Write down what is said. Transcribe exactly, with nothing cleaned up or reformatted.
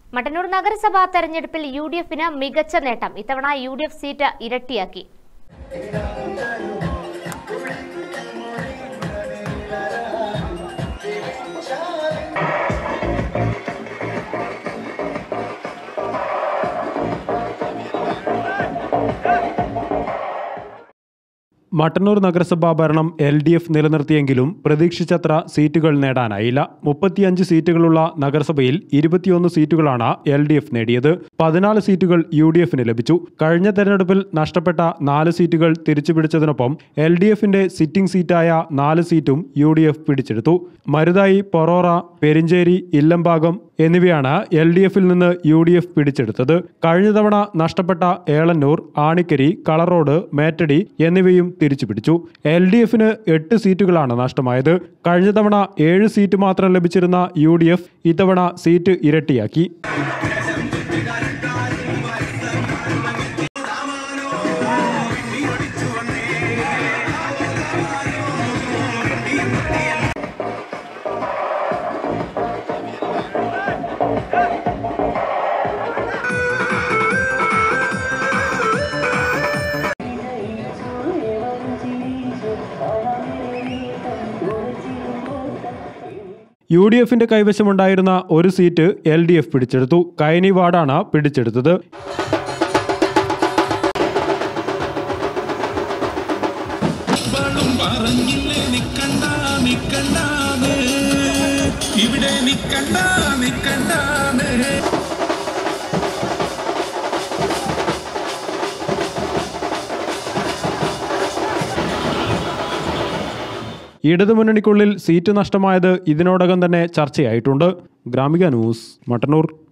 മട്ടന്നൂർ നഗരസഭാ തെരഞ്ഞെടുപ്പിൽ U D എഫിന് മികച്ച നേട്ടം. ഇത്തവണ യു ഡി എഫ് സീറ്റ് ഇരട്ടിയാക്കി. മട്ടന്നൂർ നഗരസഭാ ഭരണം എൽ ഡി എഫ് നിലനിർത്തിയെങ്കിലും പ്രതീക്ഷിച്ചത്ര സീറ്റുകൾ നേടാനായില്ല. മുപ്പത്തിയഞ്ച് സീറ്റുകളുള്ള നഗരസഭയിൽ ഇരുപത്തിയൊന്ന് സീറ്റുകളാണ് എൽ ഡി എഫ് നേടിയത്. പതിനാല് സീറ്റുകൾ യു ഡി എഫിന് ലഭിച്ചു. കഴിഞ്ഞ തെരഞ്ഞെടുപ്പിൽ നഷ്ടപ്പെട്ട നാല് സീറ്റുകൾ തിരിച്ചുപിടിച്ചതിനൊപ്പം എൽ ഡി എഫിന്റെ സിറ്റിംഗ് സീറ്റായ നാല് സീറ്റും യു ഡി എഫ് പിടിച്ചെടുത്തു. മരുതായി, പൊറോറ, പെരിഞ്ചേരി, ഇല്ലംഭാഗം എന്നിവയാണ് എൽ ഡി എഫിൽ നിന്ന് യു ഡി എഫ് പിടിച്ചെടുത്തത്. കഴിഞ്ഞ തവണ നഷ്ടപ്പെട്ട ഏളന്നൂർ, ആണിക്കരി, കളറോഡ്, മേറ്റടി എന്നിവയും തിരിച്ചുപിടിച്ചു. എൽ ഡി എഫിന് എട്ട് സീറ്റുകളാണ് നഷ്ടമായത്. കഴിഞ്ഞ തവണ ഏഴ് സീറ്റ് മാത്രം ലഭിച്ചിരുന്ന യു ഡി എഫ് ഇത്തവണ സീറ്റ് ഇരട്ടിയാക്കി. യു ഡി എഫിന്റെ കൈവശമുണ്ടായിരുന്ന ഒരു സീറ്റ് എൽ ഡി എഫ് പിടിച്ചെടുത്തു. കൈനി വാർഡാണ് പിടിച്ചെടുത്തത്. ഇടതുമുന്നണിക്കുള്ളിൽ സീറ്റ് നഷ്ടമായത് ഇതിനോടകം തന്നെ ചർച്ചയായിട്ടുണ്ട്. ഗ്രാമിക ന്യൂസ്, മട്ടന്നൂർ.